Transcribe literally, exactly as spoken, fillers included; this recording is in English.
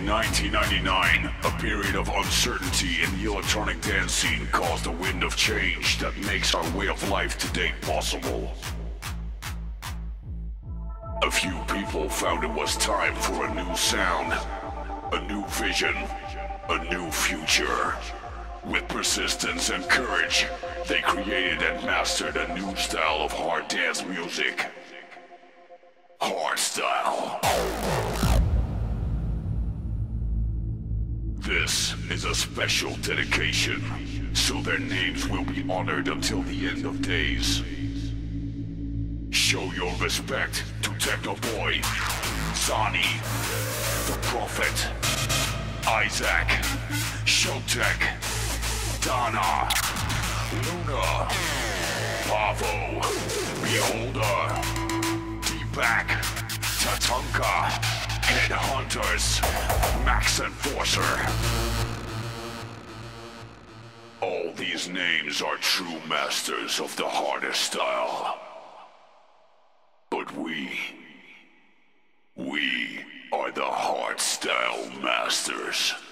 In nineteen ninety-nine, a period of uncertainty in the electronic dance scene caused a wind of change that makes our way of life today possible. A few people found it was time for a new sound, a new vision, a new future. With persistence and courage, they created and mastered a new style of hard dance music. Hardstyle. This is a special dedication, so their names will be honored until the end of days. Show your respect to Techno Boy, Zani, The Prophet, Isaac, Showtek, Dana, Luna, Pavo, Beholder, Deepak, Tatanka, Headhunters, Max Enforcer. All these names are true masters of the hardest style. But we, we are the hardstyle masters.